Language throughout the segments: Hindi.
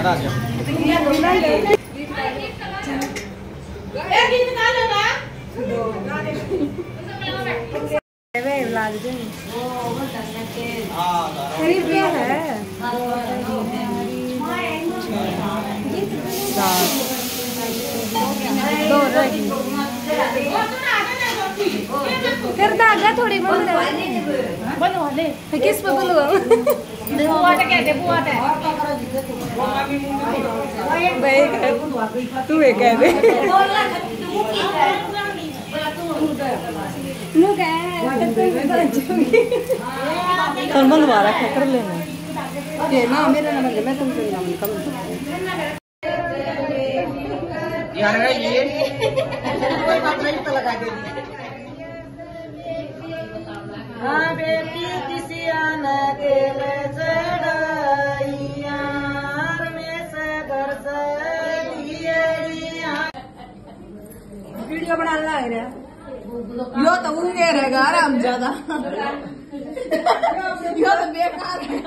आ गया। कर दागा थोड़ी बंद वाले किस पे बंद तू कह दे बनवा रखा कर लेना ना मेरा नंबर मैं तुमसे लगा दे हाँ बेटी किसी आना दिल चढ़ाइया में से घर से वीडियो बनाने लग रहा यो तो ऊँगे रहेगा आराम ज्यादा यो तो बेकार है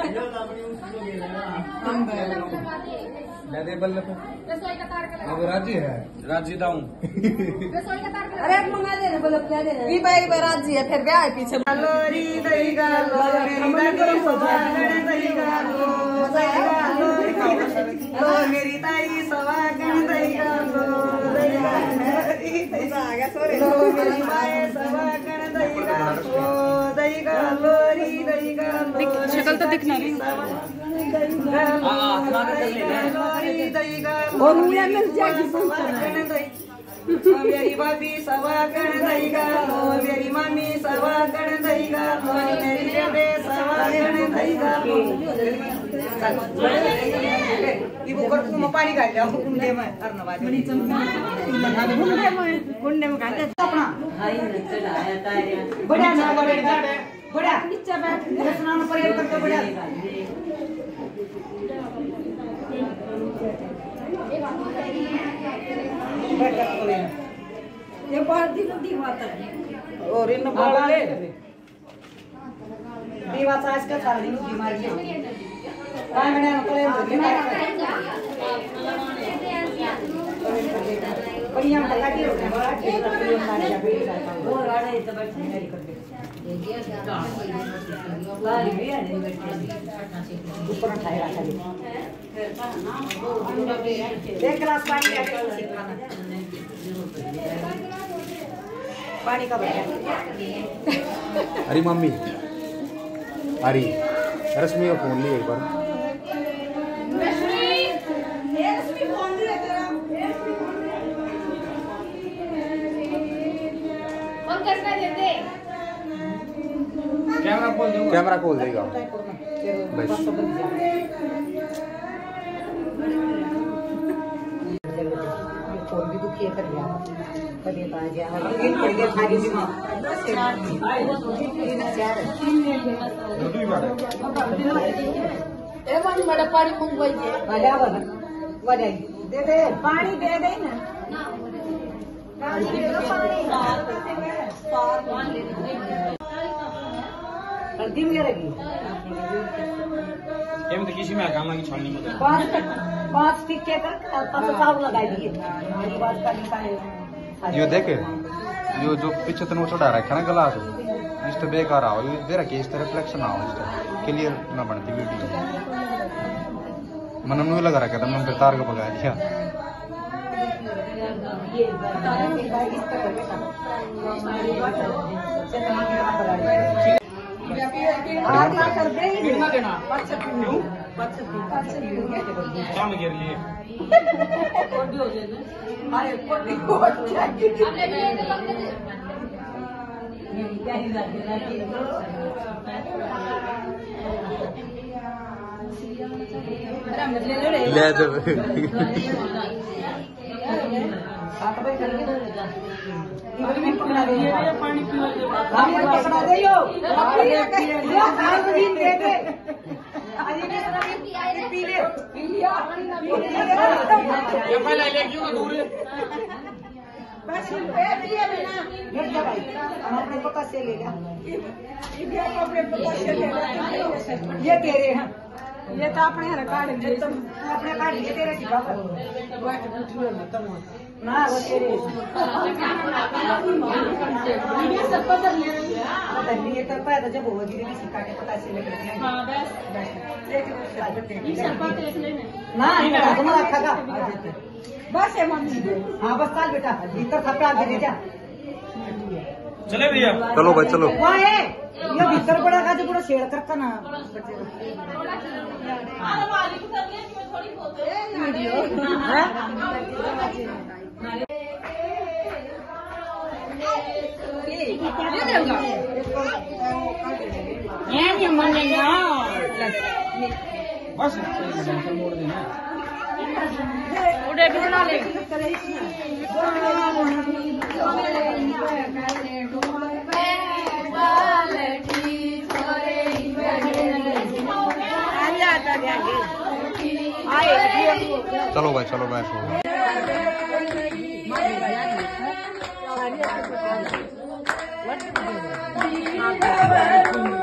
राज्य है राज्य दाऊं अरे मंगा दे बल्ब क्या दे ये भाई राज्य है फिर ब्याह है पीछे लोरी दही गालो मेरी ताई सवागण दही गालो मेरी माए सवागण दही गालो दही गालो री दही गालो शक्ल तो दिखना नहीं और मुझे मिल जाएगी मेरी भाभी सवागण दही गालो मेरी मम्मी सवागण दही गालो मेरी बेबे सवागण दही गालो इबो कर तुम पानी काट जाओ कुंडे में धन्यवाद कुंडे में काट अपना बढ़िया ना बढ़िया नीचे बैठ स्नान प्रयोग करके बढ़िया ये बहुत दिन दीवाता है और इन बोले दीवाता इसका सारा दिन बीमारी है काय मैंने नकले बढ़िया लगा के बड़ा ठीक है वो राड़े तो बैठे नहीं कर दे ऊपर उठाएगा खाली एक गिलास पानी पानी का बचा अरे मम्मी अरे रश्मि का फोन लिया एक बार कैमरा खोल देगा बस फोन भी दुखी कर लिया कभी आ गया एक पड़ गया खाली जी मां ए पानी बड़ा पानी मंगवाई है वाला वाला दे दे पानी दे दे ना पानी दे दो पानी हल्दी में लगी ये तो किसी में काम की छाननी में पांच टिक्के कर पांच साब लगा दिए बात करनी है यो देखे यो जो पीछे तन वो चढ़ा रखा ना गलास इस तो बेकार आओ ये दे रखी इस तरह रिफ्लेक्शन आओ इस तरह क्लियर ना बनती वीडियो मन में लगा रखा था मैंने तार को भगा दिया कर दे काम गिर लिए ले दो पानी पकड़ा दे यो पता से लेगा ये तेरे हैं ये तो अपने हर काट लिए अपने काट लिए तेरे की बात ना वो तेरे ये सब पता नहीं तो पैदा जब हो गई किसी काटे पता से लेकर हां बस ये सब बात देख लेना ना ये तुम्हारा खागा बस है मम्मी हां बस चल बेटा भीतर थपड़ा दे जा चले भैया चलो भाई चलो वहां है ये भीतर बड़ा का जो पूरा शेयर करता ना बस उड़े भी बना ले चलो भाई चलो बैठो